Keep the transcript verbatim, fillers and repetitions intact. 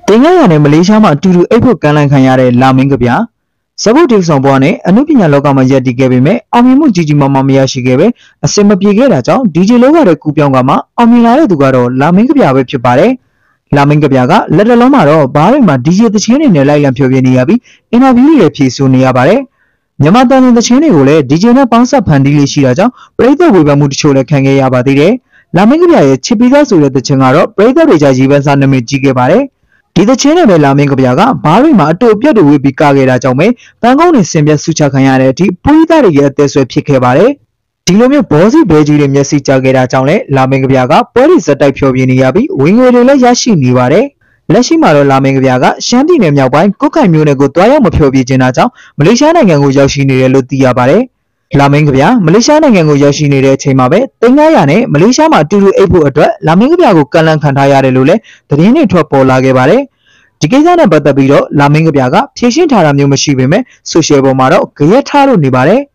တင်ငါရနဲ့မလေးရှားမှာအတူတူအိတ်ဖို့ကမ်းလှမ်းခံရတဲ့လာမင်းကဗျာဇဘုတ်တီဆောင်ဘွားနဲ့အနုပညာလောကမှာရပ်တည်ခဲ့ပေမဲ့အောင်မြင်မှုကြီးကြီးမားမားမရရှိခဲ့ပဲအစင်မပြေခဲ့တာကြောင့်ဒီဂျေလောကတဲ့ကူပြောင်းကမှအောင်မြင်လာတဲ့သူကတော့လာမင်းကဗျာပဲဖြစ်ပါတယ်လာမင်းကဗျာကလက်တလုံးမှာတော့ဘားတွေမှာဒီဂျေသချင်းတွေနဲ့လိုက်လံဖျော်ဖြေနေရပြီးအင်တာဗျူးတွေဖြေဆိုနေရပါတယ်မြန်မာတန်တဲ့သချင်းတွေကိုလည်းဒီဂျေနဲ့ပေါင်းဆက်ဖန်တီးလေးရှိတာကြောင့်ပရိသတ်ဝေဖန်မှုတချို့လည်းခံခဲ့ရပါသေးတယ်လာမင်းကဗျာရဲ့ချစ်ပြီးသားဆိုတဲ့သချင်းကတော့ပရိသတ်တွေကြားရေပန်းစားနာမည်ကြီးခဲ့ပါတယ်ဒီသချင်းနဲ့ပဲလာမင်းကဗျာကဘားတွေမှာအတူအပြတ်တွေဝေပြီးကခဲ့တာကြောင့်ပဲပန်းကုန်းနဲ့ဆင်ပြတ်ဆုချခံရတဲ့အထိပရိသတ်တွေရဲ့အသက်ဆွဲဖြစ်ခဲ့ပါတယ်ဒီလိုမျိုးဘောစီဘဲကြီးတွေမျက်စိကျခဲ့တာကြောင့်လည်းလာမင်းကဗျာကပွဲရီဇက်တိုက်ဖျော်ပြနေရပြီးဝင်ငွေတွေလည်းရရှိနေပါတယ်လက်ရှိမှာတော့လာမင်းကဗျာကရှမ်းပြည်နယ်မြောက်ပိုင်းကုတ်ခိုင်မြို့နယ်ကိုတွားရောက်မဖျော်ပြခြင်းတာကြောင့်မလေးရှားနိုင်ငံကိုရောက်ရှိနေတယ်လို့သိရပါတယ်လာမင်းကဗျာမလေးရှားနိုင်ငံကိုရောက်ရှိနေတဲ့အချိန်မှာပဲတင်ငါရနဲ့မလေးရှားမှာအတူတူအိတ်ဖို့အတွက်လာမင်းကဗျာကိုကန့်လန့်ခံထားရတယ်လို့လည်းသတင်းတွေထွက်ပေါ်လာခဲ့ပါတယ်ဒီကိစ္စနဲ့ပတ်သက်ပြီးတော့လာမင်းကဗျာကဖြေရှင်းထားတာမျိုးမရှိပေမဲ့ဆိုရှယ်ပေါ်မှာတော့ကြရက်ထားလို့နေပါတယ်